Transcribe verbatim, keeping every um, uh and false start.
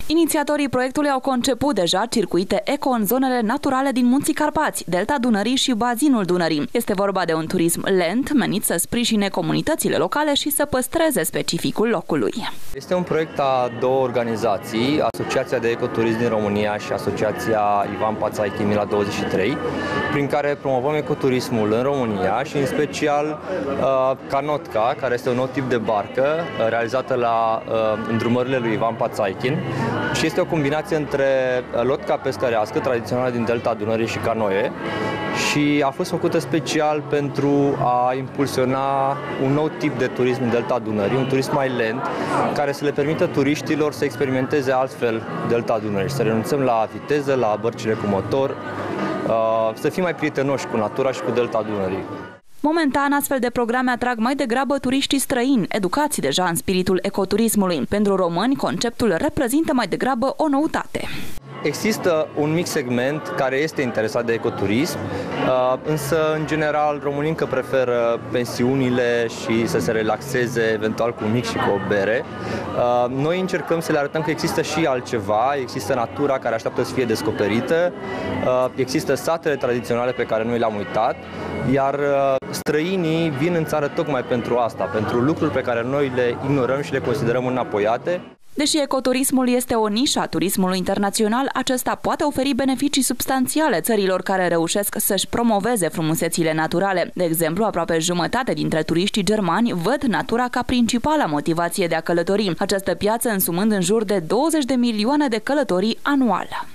Inițiatorii proiectului au conceput deja circuite eco în zonele naturale din Munții Carpați, Delta Dunării și Bazinul Dunării. Este vorba de un turism lent, menit să sprijine comunitățile locale și să păstreze specificul locului. Este un proiect a două organizații, Asociația de Ecoturism din România și Asociația Ivan Pațaichin Mila douăzeci și trei, prin care promovăm ecoturismul în România și în special uh, Canotca, care este un nou tip de barcă uh, realizată la uh, îndrumările lui Ivan Pațaichin. Și este o combinație între lodca pescărească, tradițională din Delta Dunării, și canoe, și a fost făcută special pentru a impulsiona un nou tip de turism în Delta Dunării, un turism mai lent, care să le permită turiștilor să experimenteze altfel Delta Dunării, să renunțăm la viteză, la bărcile cu motor, să fim mai prietenoși cu natura și cu Delta Dunării. Momentan, astfel de programe atrag mai degrabă turiștii străini, educați deja în spiritul ecoturismului. Pentru români, conceptul reprezintă mai degrabă o noutate. Există un mic segment care este interesat de ecoturism, însă, în general, românii încă preferă pensiunile și să se relaxeze, eventual cu un mic și cu o bere. Noi încercăm să le arătăm că există și altceva, există natura care așteaptă să fie descoperită, există satele tradiționale pe care noi le-am uitat, iar străinii vin în țară tocmai pentru asta, pentru lucruri pe care noi le ignorăm și le considerăm înapoiate. Deși ecoturismul este o nișă a turismului internațional, acesta poate oferi beneficii substanțiale țărilor care reușesc să-și promoveze frumusețile naturale. De exemplu, aproape jumătate dintre turiștii germani văd natura ca principala motivație de a călători, această piață însumând în jur de douăzeci de milioane de călătorii anual.